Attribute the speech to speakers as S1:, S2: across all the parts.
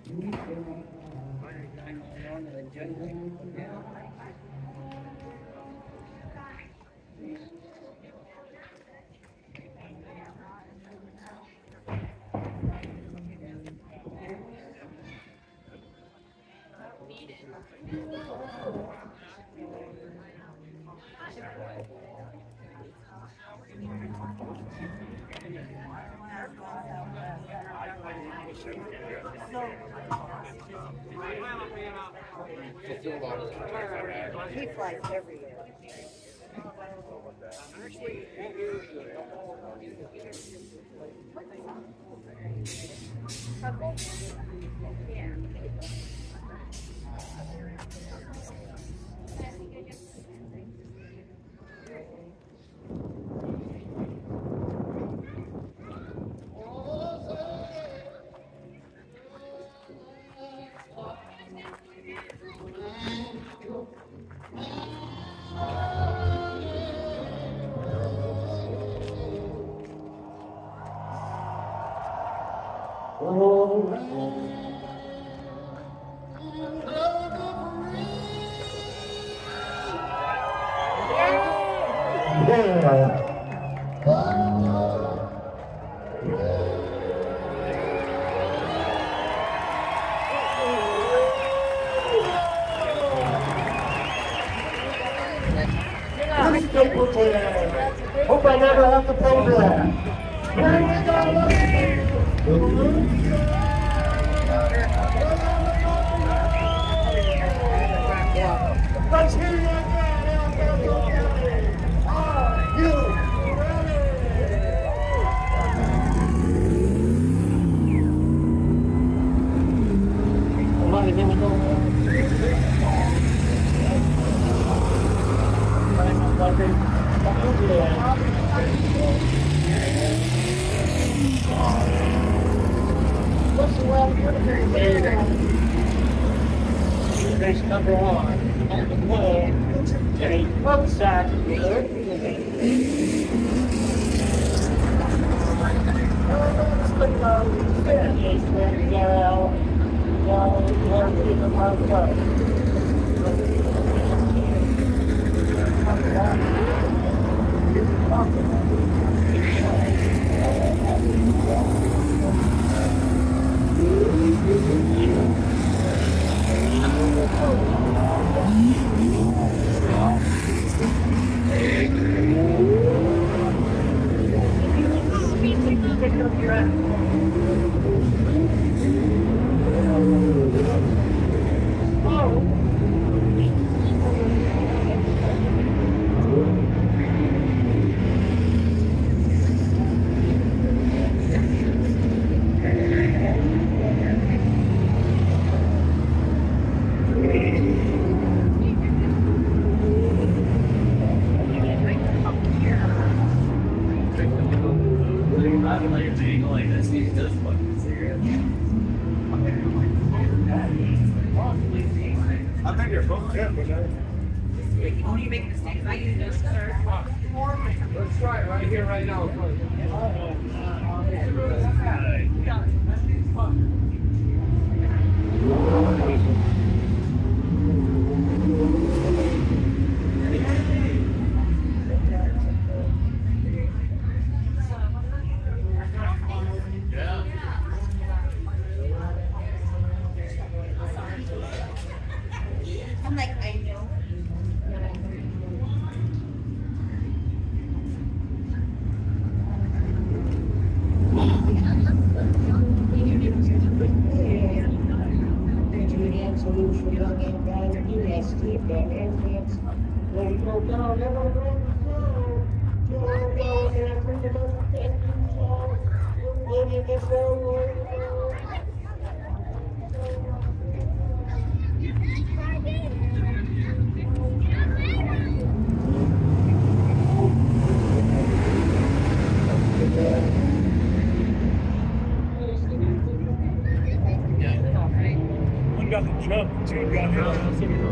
S1: He flies everywhere.
S2: Hope I never have to pay for that. Here we go. Let's hear you again. Are you ready? Here we go. What's the well race number 1 on the wall, a pump sack dealer.
S3: I think you're both good, but
S1: When you make mistakes, I use this shirt.
S3: let's try it right here, right now.
S1: I'm like, I know.
S2: Solution, young and guys, UST, that entrance. Let it go down, never go slow. You'll go and bring the most attention, so we'll get this over.
S3: One got the jump, two got hit.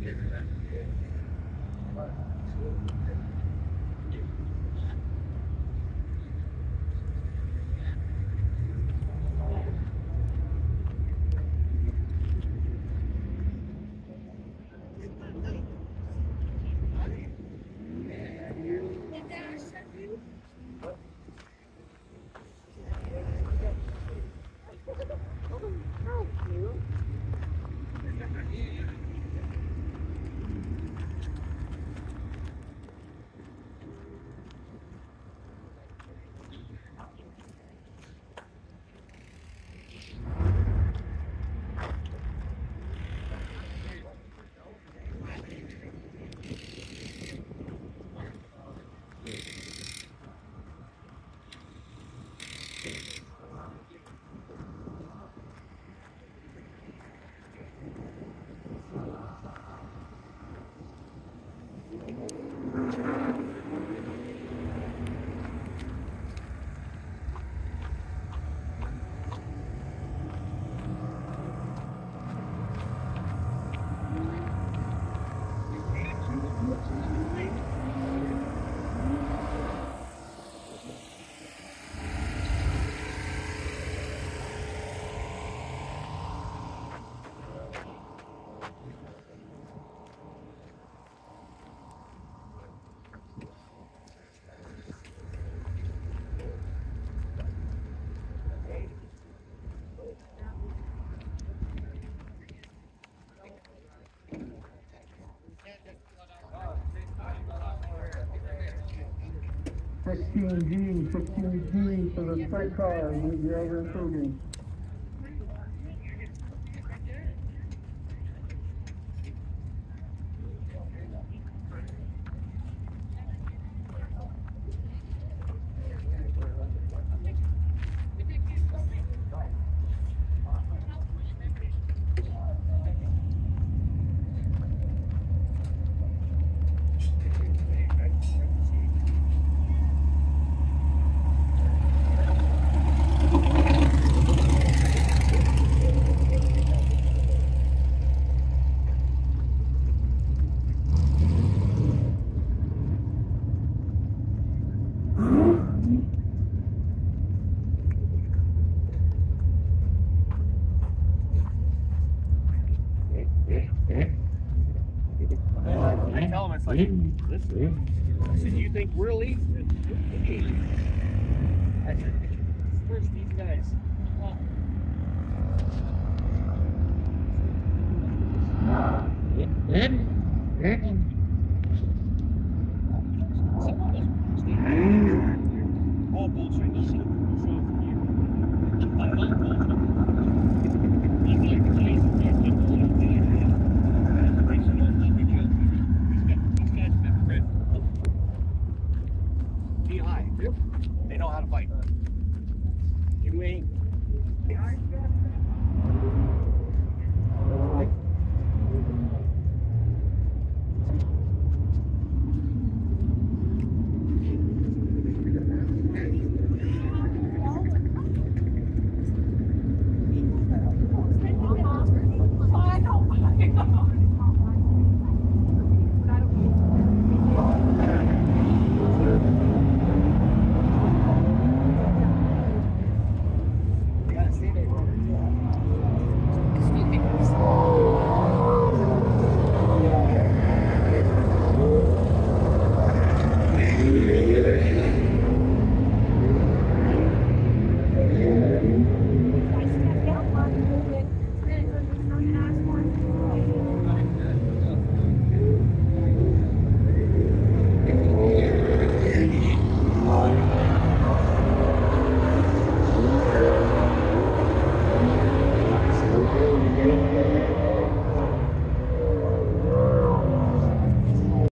S2: $16G for the sprint car, the driver improving.
S3: I tell him, it's like, listen, I said, you think we're elite? Where's these guys?
S2: Yeah.